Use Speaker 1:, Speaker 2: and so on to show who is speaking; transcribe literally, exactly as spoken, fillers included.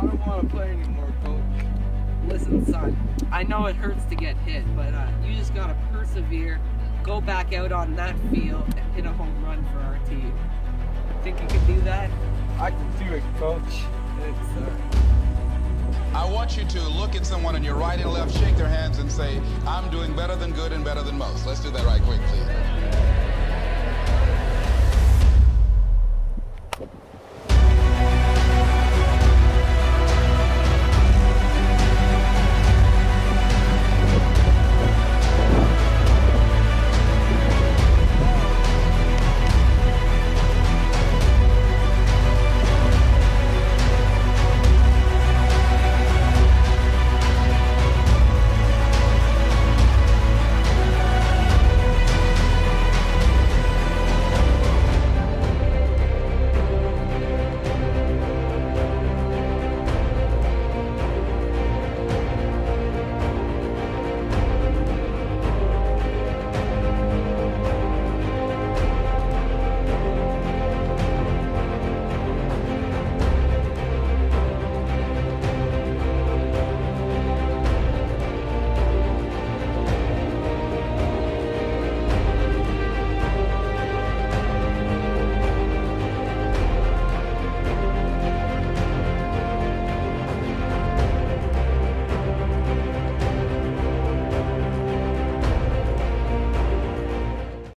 Speaker 1: don't want to play anymore, coach.
Speaker 2: Listen, son, I know it hurts to get hit, but uh, you just gotta persevere, go back out on that field, and hit a home run for our team. Think you can do that?
Speaker 1: I can do it, coach.
Speaker 2: Thanks, sir.
Speaker 3: I want you to look at someone on your right and left, shake their hands, and say, I'm doing better than good and better than most. Let's do that right quick, please.